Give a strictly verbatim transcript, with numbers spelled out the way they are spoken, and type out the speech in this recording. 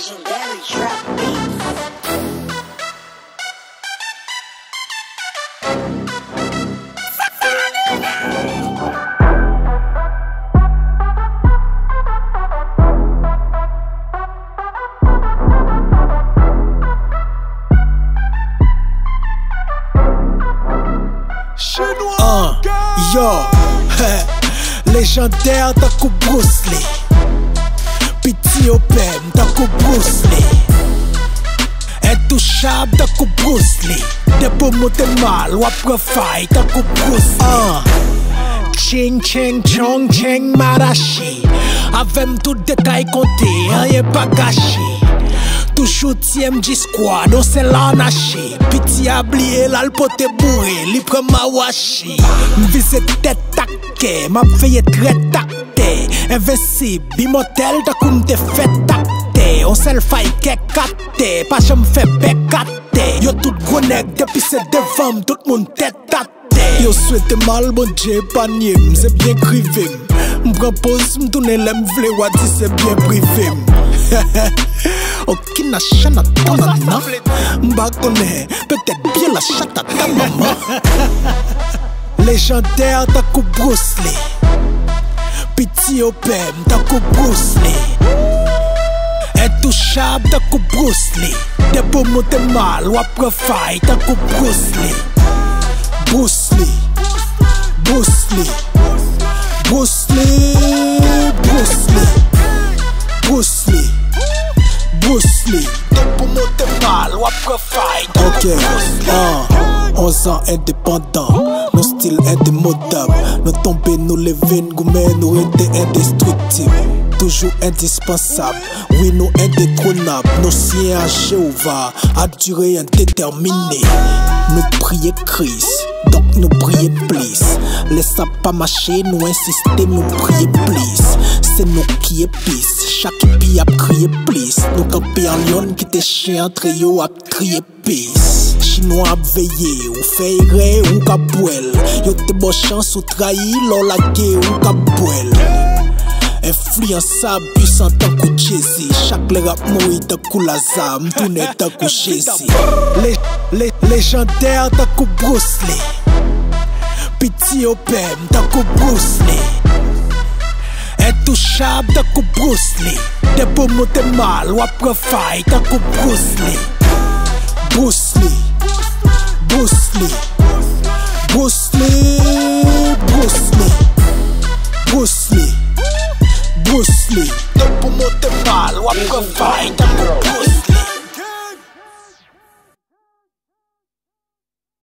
Legendary Trap Beats. Uh, yo, légendaire d'un coup Bruce Lee. Piti au pem d'un coup Bruce Lee. Intouchable d'un coup Bruce Lee. Des beaux mots de mal ou après fight d'un coup Bruce Lee. Uh, ching ching chong ching marashi. Avec tout détail compté, rien pas gâché. Toujours tiem di squad, on se la naché. Piti a blié là le pote bourré, li prend ma washi. M'vise tête taquée, m'a veillé très tacté. Invincible, immortel, da kou m'te fait tacté. On se le faille qu'est capté, pas j'me fait bécaté. Yo tout gros nèg, depuis c'est devant, tout moun tête tâté. Yo souhaite mal, bon Dieu, panier, c'est bien crivé. M'propose, m'tourne l'aime vle, wadi c'est bien privé. Aucune chaîne à ton nana. M'ba connaît, peut-être bien la chatte à ta maman. Légendaire d'un coup Bruce Lee. Piti au pem d'un coup Bruce Lee. Intouchable d'un coup Bruce Lee. Des beaux mots de mal ou après fight d'un coup Bruce Lee. Bruce Lee, Bruce Lee, Bruce Lee, Bruce Lee, Bruce Lee. Bruce Lee, pour monter mal ou après fight. Ok, uh, onze ans indépendants, nos styles indémodables. Nos tombées, nous lever, nous gourmet, nous étaient indestructibles. Toujours indispensables, oui nous indétrônables. Nos siens à Jéhovah, à durée indéterminée. Nous prions Christ, donc nous prions plus. Laisse ça pas marcher, nous insister, nous prions plus. C'est nous qui épice, chaque épi a crié plus. Nous camper en lion qui te chien entre yo a crié peace. Chinois a veillé, ou feire ou kabouel. Yo te bon chance ou trahi, l'on la gué ou kabouel. Influençable, puissant tant que Jay-Z. Chaque le rap mouille tant que Lazare, m'tourne tant que Jay-Z. Lé, lé, légendaire tant que Bruce Lee. Piti au pem tant que Bruce Lee. Intouchable tant que Bruce Lee. Des beaux mots de mal ou après fight tant que Bruce Lee. Bruce Lee, Bruce Lee, Bruce Lee, Bruce Lee, Bruce Lee, Bruce Lee. Des beaux mots de mal ou après fight tant que Bruce Lee.